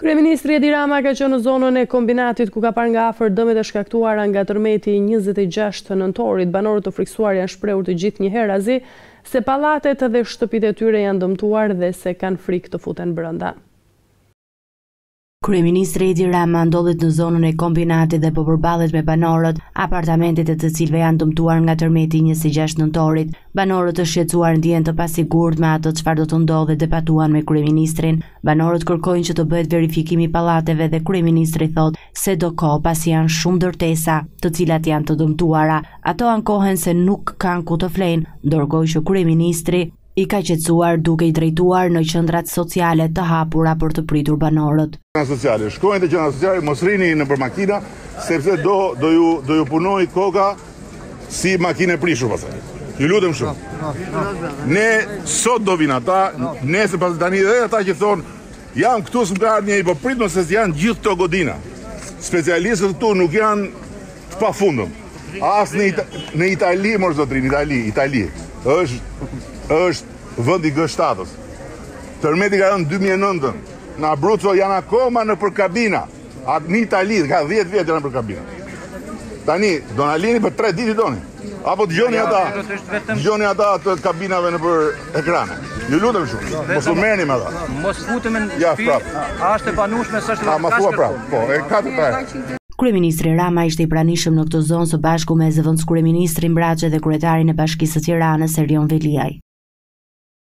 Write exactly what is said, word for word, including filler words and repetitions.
Kryeministri Edi Rama ka qenë në zonën e kombinatit ku ka parë nga afër dëmet e shkaktuara nga tërmeti i njëzet e gjashtë nëntorit. Banorët të friksuar janë shprehur të gjithë njëherazi se pallatet dhe shtëpitë e tyre janë dëmtuar dhe se kanë frikë të futen brenda. Kryeministri Edi Rama ndodhet në zonën e kombinatit dhe po përballet me banorët, apartamentet e të cilëve janë dëmtuar nga tërmeti i njëzet e gjashtë nëntorit. Banorët të shqetësuar ndjehen të pasigurt me atë çfarë do të ndodhë dhe debatuan me kryeministrin. Banorët kërkojnë që të bëhet verifikimi i pallateve dhe kryeministri thotë se do kohë pasi janë shumë ndërtesa, të cilat janë të dëmtuara. Ato ankohen se nuk kanë ku të flenë, ndërkohë që kryeministri i ka qetësuar duke i drejtuar në qendrat sociale të hapura për të pritur banorët. Sociale, shkojnë te qendrat sociale, mos rrini nëpër makina, sepse do do ju do ju punoj koka si makinë prishur pastaj. Ju lutem shumë. Ne sot do vinë ata, nesër pas tani edhe ata që thonë jam këtu s'më ardhi një po prit nëse janë gjithë këto godina. Specialistët këtu nuk janë të pafundëm. As në Ita në Itali, mos zotrin, Itali, Itali. Është është vendi G shtatës. Tërmeti ka rënë dy mijë e nëntën. Në Abruzzo janë akoma në për kabina. Atë në Itali ka dhjetë vjet janë për kabina. Tani Donalini për tre ditë doni. Apo dëgjoni ata. Dëgjoni ata të kabinave në për ekrane. Ju lutem shumë. Mos u merrni me ata. Mos futemi në ja, shtëpi. A është e banueshme s'është ka ma thua prap. Po, e ka të tërë. Kryeministri Rama ishte i pranishëm në këtë zonë së bashku me zëvendës kryeministrin Braçe dhe kryetarin e Bashkisë së Tiranës Erion Veliaj.